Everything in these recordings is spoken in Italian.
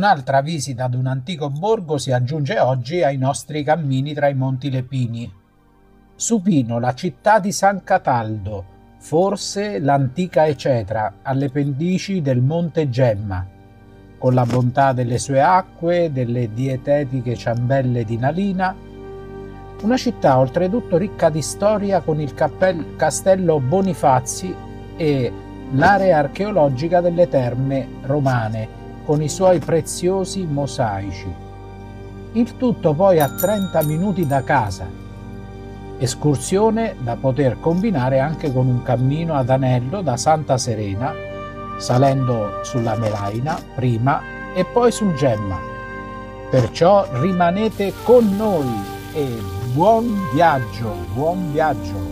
Un'altra visita ad un antico borgo si aggiunge oggi ai nostri cammini tra i Monti Lepini. Supino, la città di San Cataldo, forse l'antica Ecetra, alle pendici del Monte Gemma, con la bontà delle sue acque, delle dietetiche ciambelle di Nalina. Una città oltretutto ricca di storia, con il castello Bonifazi e l'area archeologica delle terme romane, con i suoi preziosi mosaici. Il tutto poi a 30 minuti da casa. Escursione da poter combinare anche con un cammino ad anello da Santa Serena, salendo sulla Melaina prima e poi sul Gemma. Perciò rimanete con noi e buon viaggio, buon viaggio!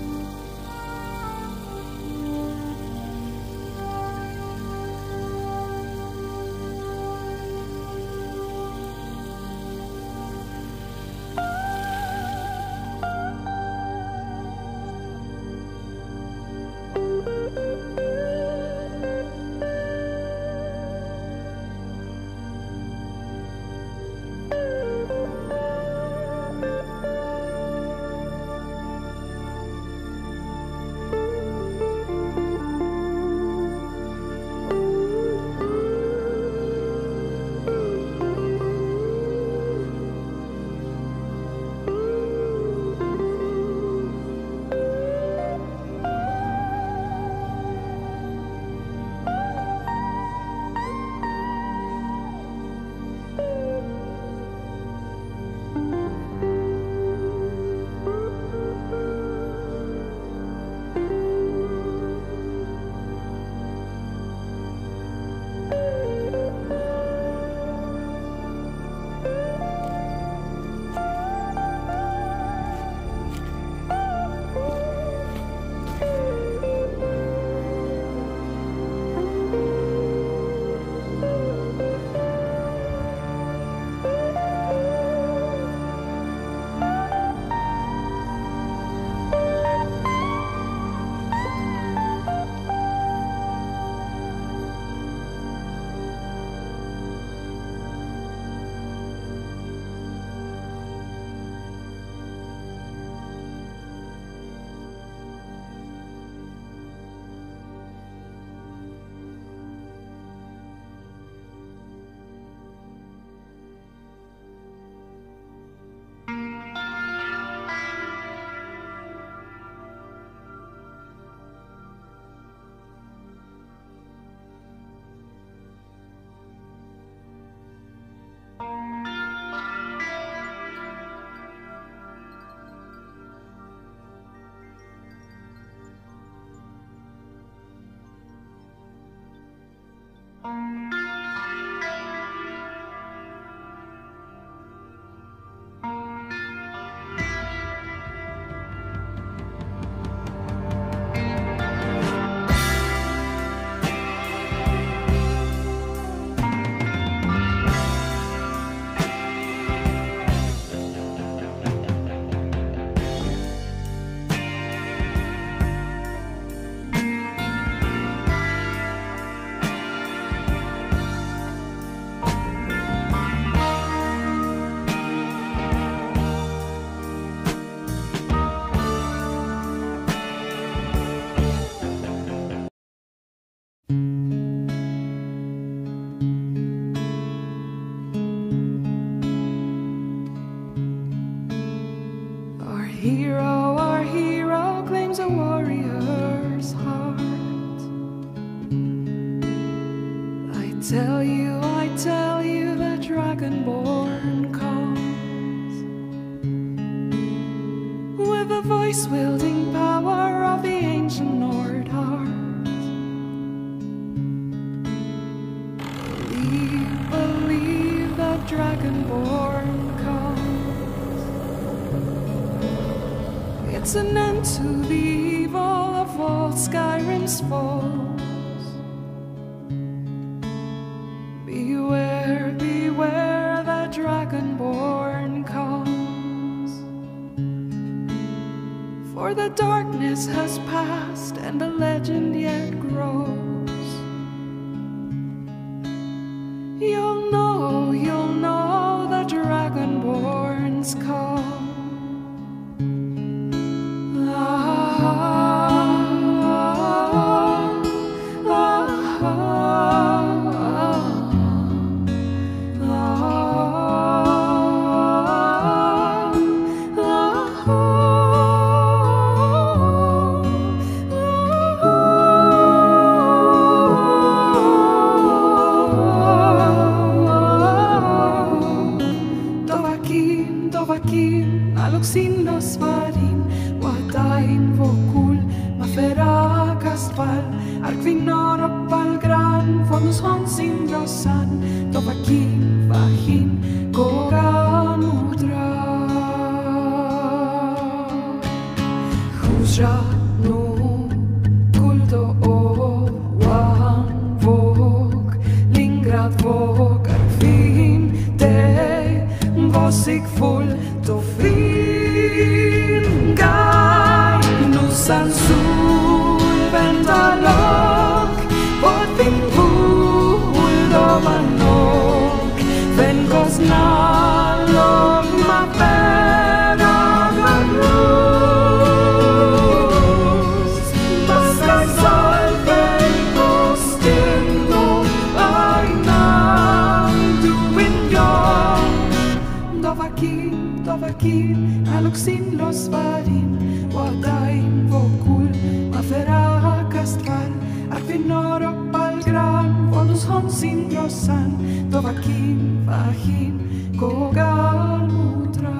Our hero claims a warrior's heart. I tell you, the Dragonborn comes with the voice-wielding power of the ancient Nord heart. Believe the Dragonborn comes. It's an end to the evil of all Skyrim's foes. Beware, beware, the Dragonborn comes. For the darkness has passed and the legend yet grows. You'll know Tovakin, aloksin los varin, wadain vokul, mafera kaspal, arkvinor pal gran, fondos honsin drosan, Tovakin, vahin, kogan udra. Huzra, no, kulto o, wan, vok, lingrad vok, arkvin, te, vosik full, tofrin, gai, nusan sul, ventalok, potin full, dovanok, ven kosnalok, ma pera garus, baskai salvei costendo, ainam duin yon, Tovakin, aloksin los varin, wadain vokul, mafera kastval, arkvinor pal gran, fondos honsin drosan, Tovakin, vahin, kogan udra.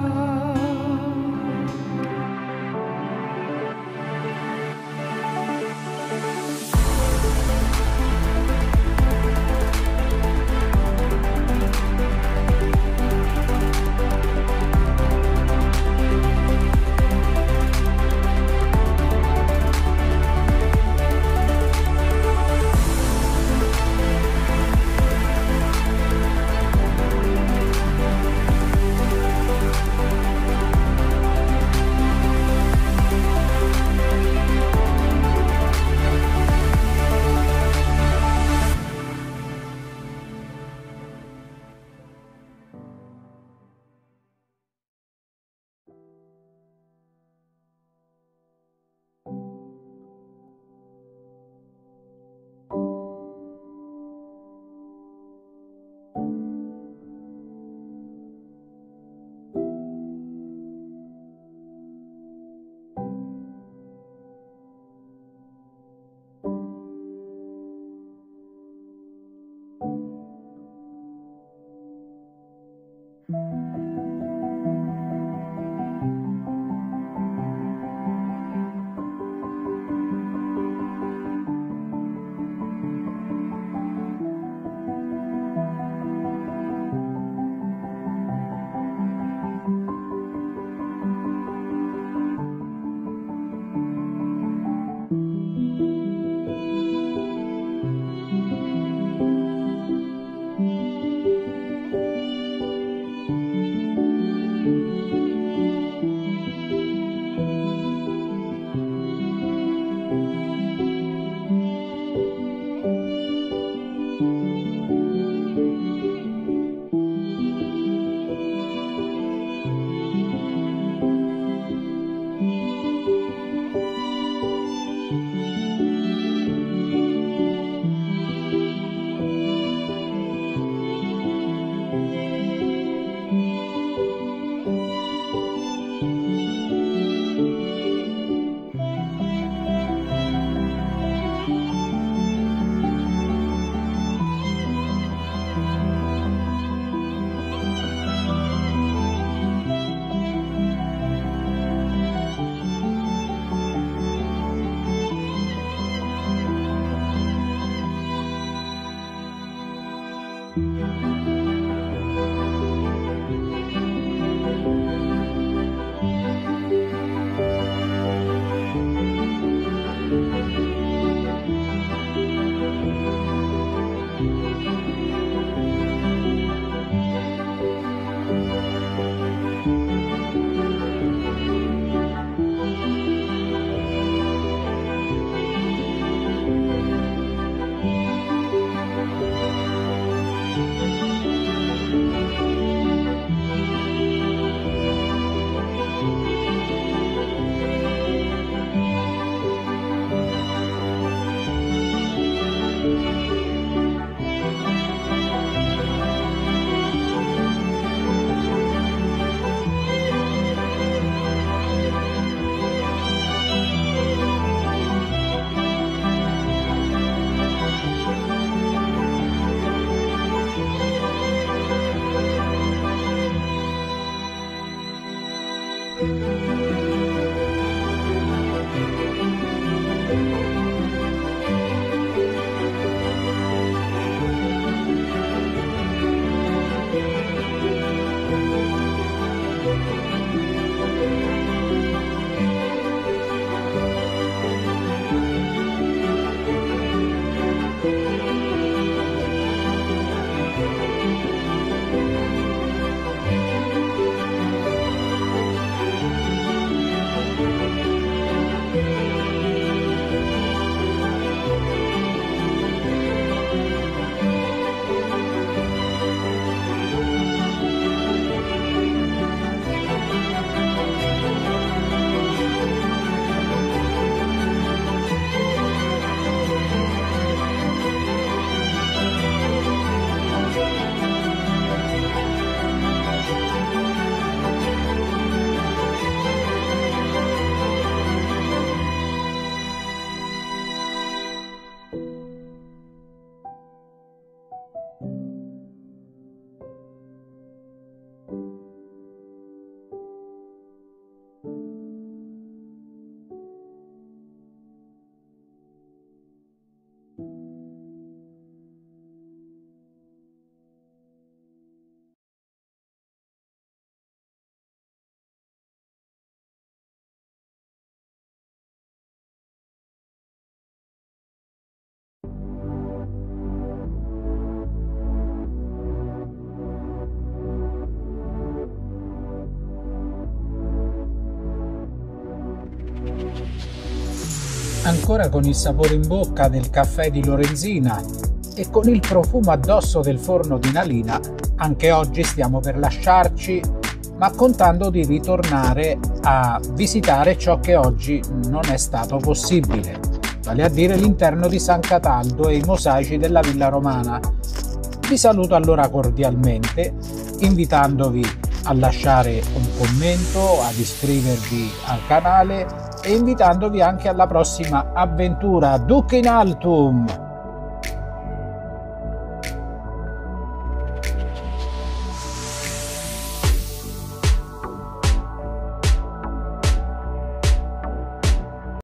Ancora con il sapore in bocca del caffè di Lorenzina e con il profumo addosso del forno di Nalina, anche oggi stiamo per lasciarci, ma contando di ritornare a visitare ciò che oggi non è stato possibile, vale a dire l'interno di San Cataldo e i mosaici della Villa Romana. Vi saluto allora cordialmente, invitandovi a lasciare un commento, ad iscrivervi al canale e invitandovi anche alla prossima avventura. Duc in altum!